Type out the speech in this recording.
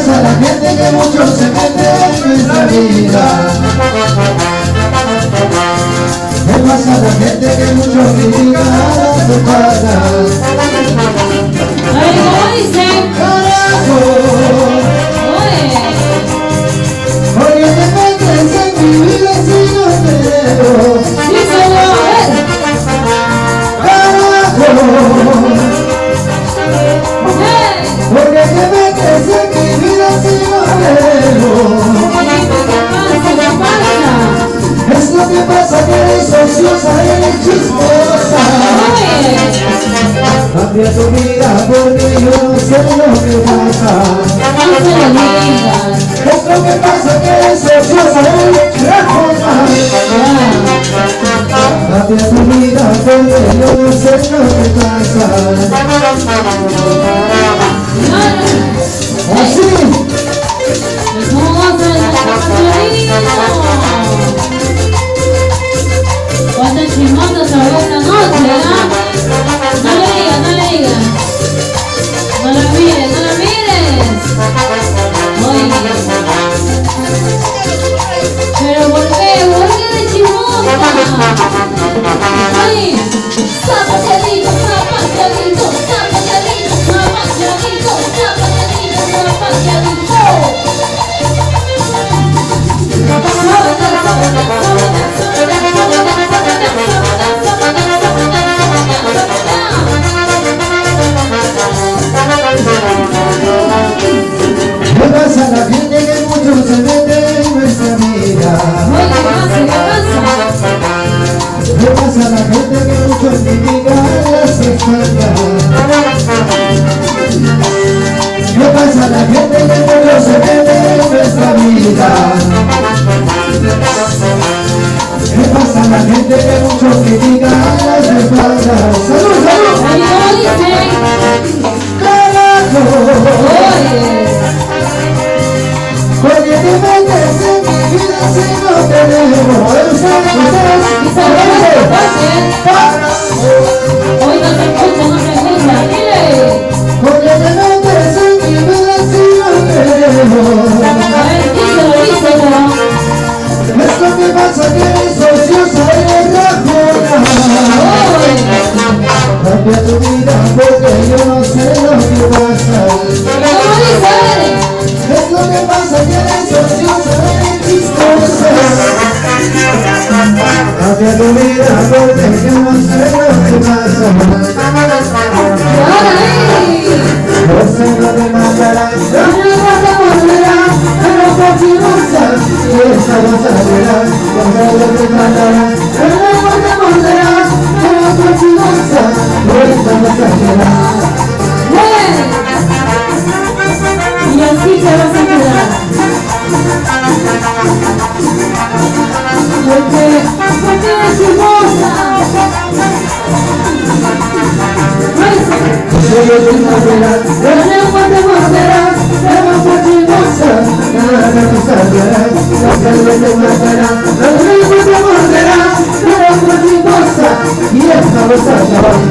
pasa a la gente que mucho se mete en nuestra vida? ¿Qué pasa a la gente que mucho critica a las espaldas? A ver, ¿cómo dicen? ¡Carajo! Porque te metes en mi vida si no te debo. Sí, señor. ¡Carajo! Porque te metes en mi vida si no te debo. ¿Qué pasa? Es lo que pasa, que eres ociosa, eres chismosa. Cambia tu vida porque yo no sé lo que pasa. No se lo digas. Es lo que pasa, que eres ociosa, eres rajona. Cambia tu vida porque yo no sé lo que pasa. Así. ¿Cuántas chismosas habrá esta noche, ah? No le digas, no le digas. No la mires, no la mires. Oye. ¿Pero por qué? ¿Por qué de chismosa? Oye. Zapateadito, zapateadito, zapateadito, zapateadito, zapateadito, zapateadito. ¿Qué pasa a la gente que mucho se mete en nuestra vida? ¿Qué pasa? ¿Qué pasa a la gente que mucho critica a las espaldas? ¿Qué pasa a la gente que mucho se mete en nuestra vida? ¿Qué pasa a la gente que mucho critica a las espaldas? ¡Salud, salud! Ahí no dicen. ¡Carajo! Oye. Porque te metes en mi vida si no te debo. Hoy no se escucha, no se escucha. Dile. Porque te metes en mi vida si no te debo. A ver, díselo. Es lo que pasa, que eres ociosa, eres rajona. Cambia tu vida porque yo no sé lo que pasa. ¿Cómo dice? Es lo que pasa, que eres ociosa, eres chistosa. Cambia tu vida porque yo no sé lo que pasa. No sé lo que pasará, no me vas a volver, pero por si no sabes, y esta vas a llorar, no sé lo que pasará, no me vas a volver, pero por si no sabes, y esta vas a llorar. Y así te vas a quedar. Porque eres hermosa. Yo te volverá, pero no te volverá, pero por si no sabes, nada te vas a llorar, no sé lo que pasará, no te volverá, pero por si no sabes, y esta vas a llorar.